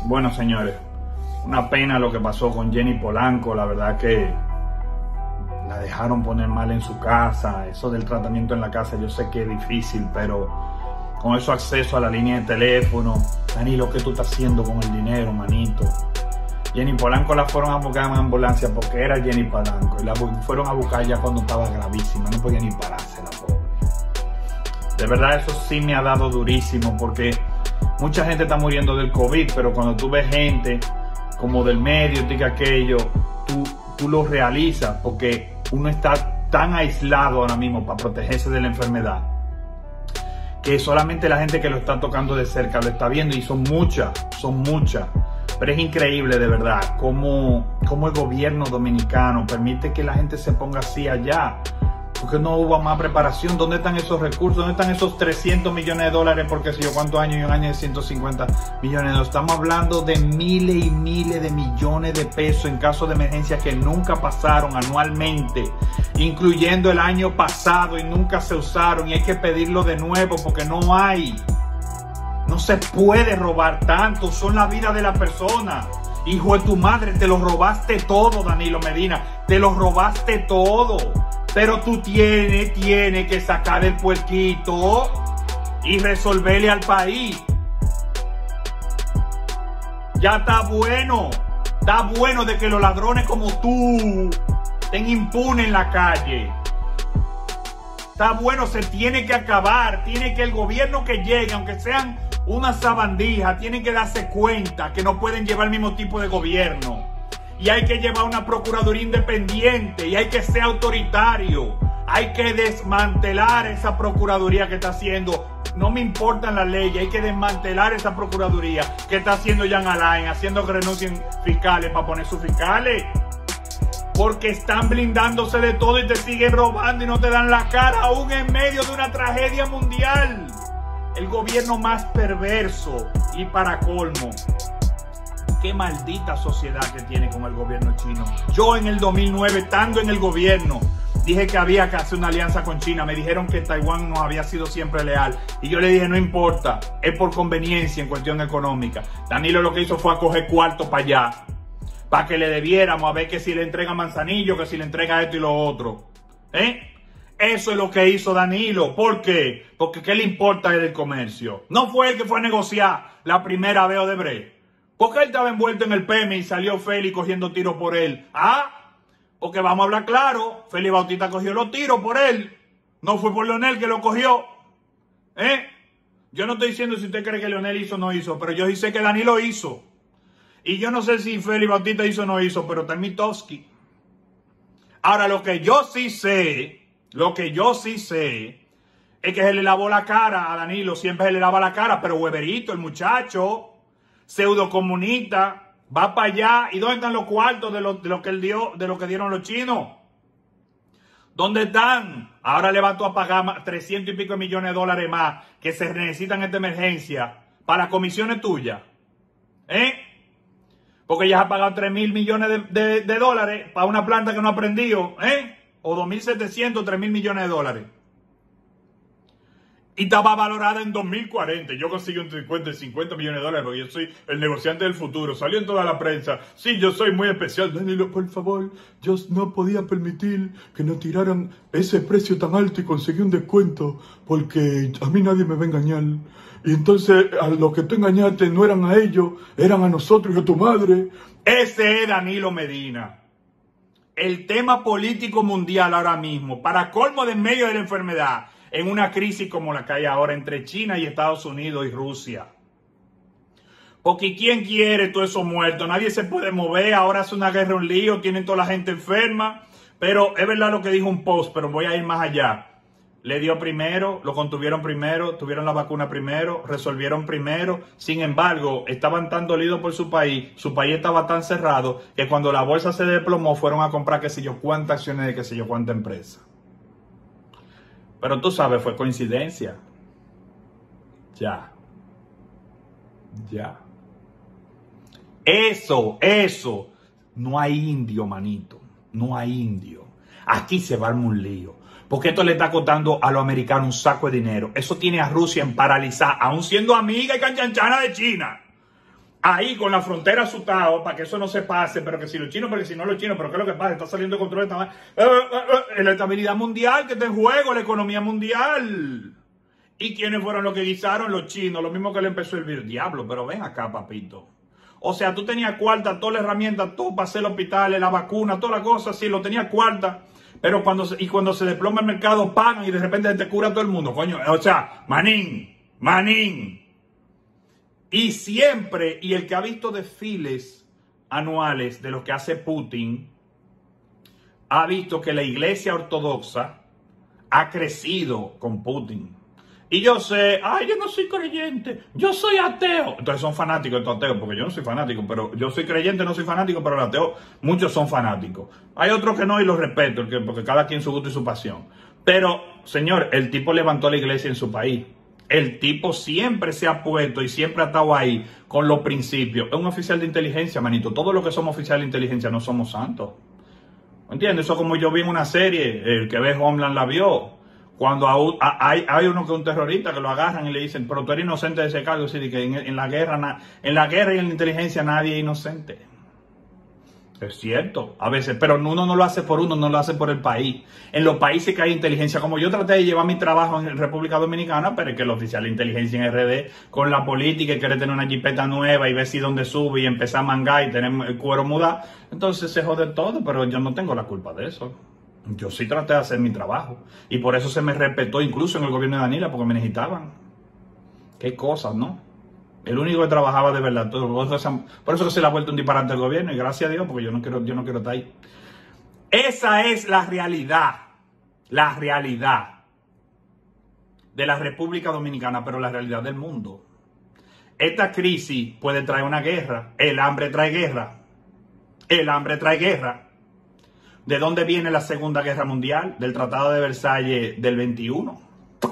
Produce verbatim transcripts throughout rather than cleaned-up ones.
Bueno, señores, una pena lo que pasó con Jenny Polanco. La verdad que la dejaron poner mal en su casa. Eso del tratamiento en la casa yo sé que es difícil, pero con eso acceso a la línea de teléfono. Danilo, ¿qué tú estás haciendo con el dinero, manito? Jenny Polanco la fueron a buscar en ambulancia porque era Jenny Polanco. Y la fueron a buscar ya cuando estaba gravísima. No podía ni pararse la pobre. De verdad eso sí me ha dado durísimo, porque mucha gente está muriendo del COVID, pero cuando tú ves gente como del medio, que aquello, tú, tú lo realizas, porque uno está tan aislado ahora mismo para protegerse de la enfermedad, que solamente la gente que lo está tocando de cerca lo está viendo, y son muchas, son muchas. Pero es increíble de verdad cómo, cómo el gobierno dominicano permite que la gente se ponga así allá. Porque no hubo más preparación. ¿Dónde están esos recursos? ¿Dónde están esos trescientos millones de dólares? Porque si yo cuántos años y un año de ciento cincuenta millones. Nos estamos hablando de miles y miles de millones de pesos en caso de emergencia que nunca pasaron anualmente, incluyendo el año pasado, y nunca se usaron, y hay que pedirlo de nuevo porque no hay. No se puede robar tanto. Son la vida de la persona. Hijo de tu madre, te lo robaste todo, Danilo Medina. Te lo robaste todo. Pero tú tienes, tienes que sacar el puerquito y resolverle al país. Ya está bueno. Está bueno de que los ladrones como tú estén impunes en la calle. Está bueno, se tiene que acabar. Tiene que el gobierno que llegue, aunque sean una sabandija, tienen que darse cuenta que no pueden llevar el mismo tipo de gobierno. Y hay que llevar una procuraduría independiente, y hay que ser autoritario. Hay que desmantelar esa procuraduría que está haciendo. No me importan las leyes, hay que desmantelar esa procuraduría que está haciendo Jean Alain, haciendo que renuncien fiscales para poner sus fiscales. Porque están blindándose de todo y te siguen robando y no te dan la cara, aún en medio de una tragedia mundial. El gobierno más perverso, y para colmo, qué maldita sociedad que tiene con el gobierno chino. Yo en el dos mil nueve, estando en el gobierno, dije que había que hacer una alianza con China. Me dijeron que Taiwán nos había sido siempre leal. Y yo le dije, no importa, es por conveniencia en cuestión económica. Danilo lo que hizo fue a coger cuarto para allá, para que le debiéramos, a ver que si le entrega Manzanillo, que si le entrega esto y lo otro. ¿Eh? Eso es lo que hizo Danilo. ¿Por qué? Porque ¿qué le importa el comercio? No fue el que fue a negociar la primera vez Odebrecht. Porque él estaba envuelto en el P M I y salió Félix cogiendo tiros por él. Ah, porque vamos a hablar claro. Félix Bautista cogió los tiros por él. No fue por Leonel que lo cogió. ¿Eh? Yo no estoy diciendo si usted cree que Leonel hizo o no hizo, pero yo sí sé que Danilo hizo. Y yo no sé si Félix Bautista hizo o no hizo, pero está en Mitofsky. Ahora, lo que yo sí sé, lo que yo sí sé, es que se le lavó la cara a Danilo. Siempre se le lava la cara, pero hueverito, el muchacho pseudo comunista, va para allá. ¿Y dónde están los cuartos de lo, de lo que él dio, de lo que dieron los chinos? ¿Dónde están? Ahora le va a pagar trescientos y pico millones de dólares más que se necesitan en esta emergencia para las comisiones tuyas. ¿Eh? Porque ya has pagado tres mil millones de, de, de dólares para una planta que no ha prendido. ¿Eh? O dos mil setecientos, tres mil millones de dólares. Y estaba valorada en dos mil cuarenta. Yo conseguí un cincuenta, cincuenta millones de dólares porque yo soy el negociante del futuro. Salió en toda la prensa. Sí, yo soy muy especial. Danilo, por favor, yo no podía permitir que nos tiraran ese precio tan alto y conseguí un descuento porque a mí nadie me va a engañar. Y entonces a los que tú engañaste no eran a ellos, eran a nosotros y a tu madre. Ese es Danilo Medina. El tema político mundial ahora mismo, para colmo de en medio de la enfermedad, en una crisis como la que hay ahora entre China y Estados Unidos y Rusia. Porque ¿quién quiere todo eso muerto? Nadie se puede mover, ahora es una guerra, un lío, tienen toda la gente enferma. Pero es verdad lo que dijo un post, pero voy a ir más allá. Le dio primero, lo contuvieron primero, tuvieron la vacuna primero, resolvieron primero. Sin embargo, estaban tan dolidos por su país, su país estaba tan cerrado, que cuando la bolsa se desplomó fueron a comprar qué sé yo cuántas acciones de qué sé yo cuánta empresa. Pero tú sabes, fue coincidencia. Ya. Ya. Eso, eso. No hay indio, manito. No hay indio. Aquí se va a armar un lío. Porque esto le está costando a los americanos un saco de dinero. Eso tiene a Rusia en paralizar, aún siendo amiga y canchanchana de China. ahí con la frontera asustado para que eso no se pase, pero que si los chinos, pero que si no los chinos, pero ¿qué es lo que pasa? Está saliendo de control esta, eh, eh, eh, la estabilidad mundial que está en juego, la economía mundial. ¿Y quiénes fueron los que guisaron? Los chinos, lo mismo que le empezó el virus. Diablo, pero ven acá, papito. O sea, tú tenías cuarta, toda la herramienta, todo para hacer los hospitales, la vacuna, toda la cosa, sí, lo tenías cuarta. Pero cuando se, y cuando se desploma el mercado, pagan y de repente te cura todo el mundo, coño. O sea, manín, manín. Y siempre, y el que ha visto desfiles anuales de lo que hace Putin, ha visto que la iglesia ortodoxa ha crecido con Putin. Y yo sé, ay, yo no soy creyente, yo soy ateo. Entonces son fanáticos estos ateos, porque yo no soy fanático, pero yo soy creyente, no soy fanático, pero los ateos, muchos son fanáticos. Hay otros que no y los respeto, porque cada quien su gusto y su pasión. Pero, señor, el tipo levantó la iglesia en su país. El tipo siempre se ha puesto y siempre ha estado ahí con los principios. Es un oficial de inteligencia, manito. Todos los que somos oficiales de inteligencia no somos santos. ¿Entiendes? Eso como yo vi en una serie, el que ve Homeland la vio. Cuando hay, hay uno que es un terrorista que lo agarran y le dicen, pero tú eres inocente de ese cargo. Es decir, que en, en, la guerra, en la guerra y en la inteligencia nadie es inocente. Es cierto, a veces, pero uno no lo hace por uno, no lo hace por el país. En los países que hay inteligencia, como yo traté de llevar mi trabajo en República Dominicana, pero es que el oficial de inteligencia en R D, con la política y quiere tener una jipeta nueva y ver si dónde sube y empezar a mangar y tener el cuero mudado, entonces se jode todo, pero yo no tengo la culpa de eso. Yo sí traté de hacer mi trabajo y por eso se me respetó incluso en el gobierno de Danila, porque me necesitaban. Qué cosas, ¿no? El único que trabajaba de verdad. Por eso que se le ha vuelto un disparate al gobierno y gracias a Dios, porque yo no quiero, yo no quiero estar ahí. Esa es la realidad, la realidad de la República Dominicana, pero la realidad del mundo. Esta crisis puede traer una guerra. El hambre trae guerra. El hambre trae guerra. ¿De dónde viene la Segunda Guerra Mundial? Del Tratado de Versalles del veintiuno.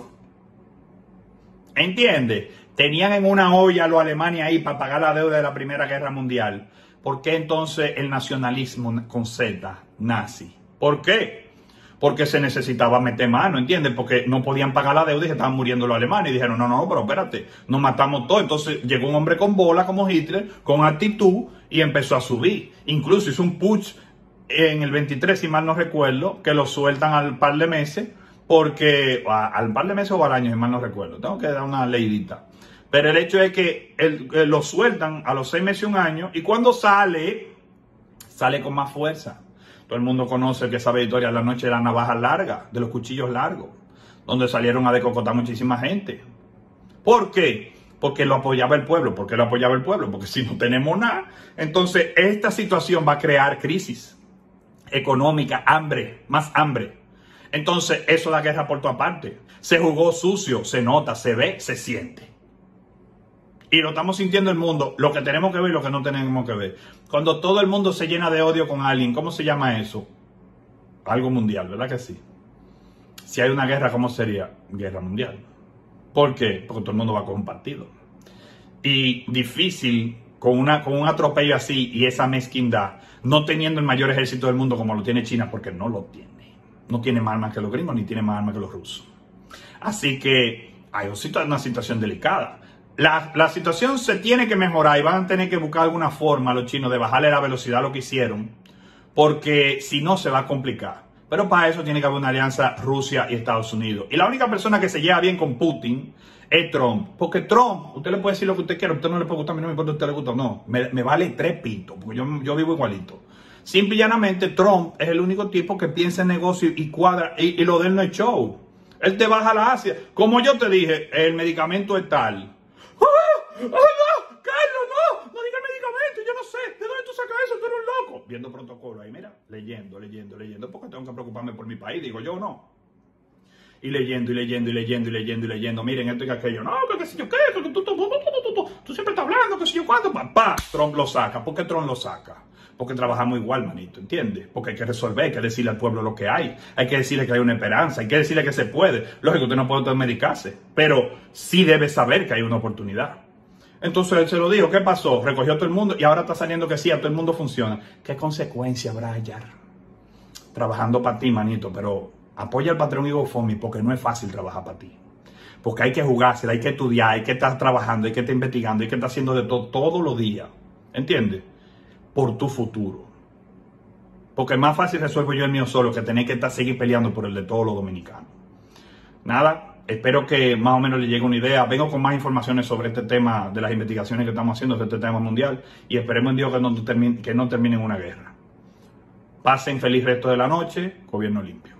¿Entiendes? Tenían en una olla a los alemanes ahí para pagar la deuda de la Primera Guerra Mundial. ¿Por qué entonces el nacionalismo con Z, nazi? ¿Por qué? Porque se necesitaba meter mano, ¿entiendes? Porque no podían pagar la deuda y se estaban muriendo los alemanes. Y dijeron, no, no, pero espérate, nos matamos todos. Entonces llegó un hombre con bola como Hitler, con actitud, y empezó a subir. Incluso hizo un putsch en el veintitrés, si mal no recuerdo, que lo sueltan al par de meses, porque al par de meses o al año, si mal no recuerdo. Tengo que dar una leidita. Pero el hecho es que el, el, lo sueltan a los seis meses, un año, y cuando sale, sale con más fuerza. Todo el mundo conoce que esa victoria la noche de la navaja larga, de los cuchillos largos, donde salieron a decocotar muchísima gente. ¿Por qué? Porque lo apoyaba el pueblo. ¿Por qué lo apoyaba el pueblo? Porque si no tenemos nada, entonces esta situación va a crear crisis económica, hambre, más hambre. Entonces eso da guerra por toda parte. Se jugó sucio, se nota, se ve, se siente. Y lo estamos sintiendo el mundo, lo que tenemos que ver y lo que no tenemos que ver. Cuando todo el mundo se llena de odio con alguien, ¿cómo se llama eso? Algo mundial, ¿verdad que sí? Si hay una guerra, ¿cómo sería? Guerra mundial. ¿Por qué? Porque todo el mundo va con un partido. Y difícil, con, una, con un atropello así y esa mezquindad, no teniendo el mayor ejército del mundo como lo tiene China, porque no lo tiene. No tiene más armas que los gringos, ni tiene más armas que los rusos. Así que hay una situación delicada. La, la situación se tiene que mejorar y van a tener que buscar alguna forma los chinos de bajarle la velocidad a lo que hicieron, porque si no se va a complicar. Pero para eso tiene que haber una alianza Rusia y Estados Unidos. Y la única persona que se lleva bien con Putin es Trump. Porque Trump, usted le puede decir lo que usted quiera, a usted no le puede gustar, a mí no me importa si a usted le gusta o no. Me, me vale tres pitos, porque yo, yo vivo igualito. Simple y llanamente, Trump es el único tipo que piensa en negocio y cuadra, y, y lo de él no es show. Él te baja la Asia. Como yo te dije, el medicamento es tal. ¡Oh, no! ¡Carlos, no! ¡No diga medicamento! Yo no sé. ¿De dónde tú sacas eso? Tú eres un loco. Viendo protocolo ahí, mira. Leyendo, leyendo, leyendo. Porque tengo que preocuparme por mi país. Digo yo, no. Y leyendo, y leyendo, y leyendo, y leyendo, y leyendo. Miren, esto y aquello. No, que qué sé yo qué. Que tú, tú, tú, tú, tú, tú, tú siempre estás hablando, que sé yo cuánto. Papá, Trump lo saca. ¿Por qué Trump lo saca? Porque trabajamos igual, manito, ¿entiendes? Porque hay que resolver, hay que decirle al pueblo lo que hay. Hay que decirle que hay una esperanza, hay que decirle que se puede. Lógico, usted no puede automedicarse, pero sí debe saber que hay una oportunidad. Entonces él se lo dijo, ¿qué pasó? Recogió a todo el mundo y ahora está saliendo que sí, a todo el mundo funciona. ¿Qué consecuencia habrá hallar? Trabajando para ti, manito, pero apoya al patrón y GoFundMe porque no es fácil trabajar para ti. Porque hay que jugársela, hay que estudiar, hay que estar trabajando, hay que estar investigando, hay que estar haciendo de todo todos los días. ¿Entiendes? Por tu futuro. Porque es más fácil resuelvo yo el mío solo que tener que estar seguir peleando por el de todos los dominicanos. Nada, espero que más o menos le llegue una idea. Vengo con más informaciones sobre este tema de las investigaciones que estamos haciendo de este tema mundial y esperemos en Dios que no termine, que no termine en una guerra. Pasen feliz resto de la noche, gobierno limpio.